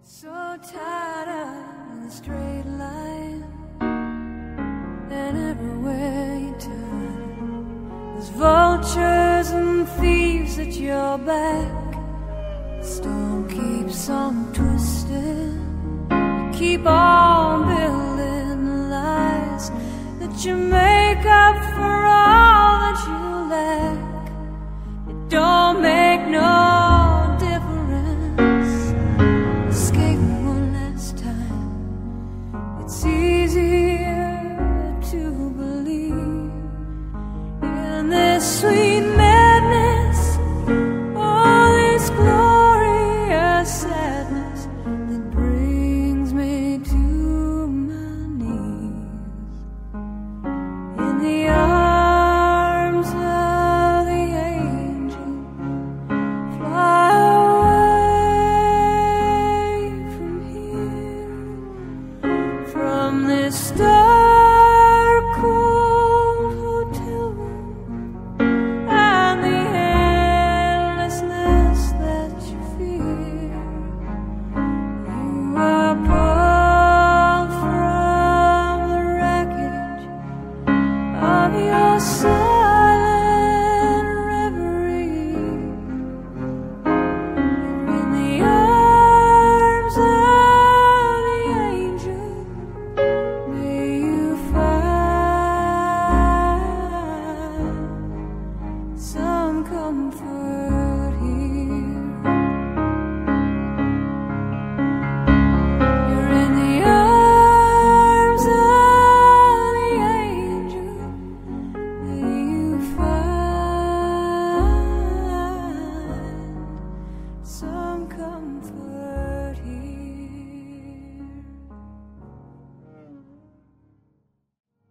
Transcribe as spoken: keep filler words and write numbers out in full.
So tired of the straight line, and everywhere you turn, there's vultures and thieves at your back. The storm keeps on twisting. You keep on building the lies that you make up for all that you lack. It don't make no It's easier to believe in this sweet madness, all this glorious sadness that brings me to my knees in the arms of the angel. Fly away from here, from this dark, cold hotel room and the endlessness that you fear. You are pulled from the wreckage of your silent reverie. You're in the arms of the angel. May you find some comfort here. You're in the arms of the angel. May you find some comfort.